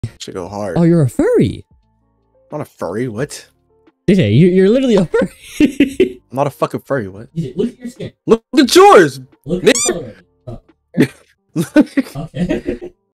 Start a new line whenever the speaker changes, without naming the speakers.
Should go hard.
Oh, you're a furry.
I'm not a furry. What?
DJ, you're literally a furry.
I'm not a fucking furry. What?
DJ, look at your skin.
Look at yours.
Look at the color. Oh. Okay.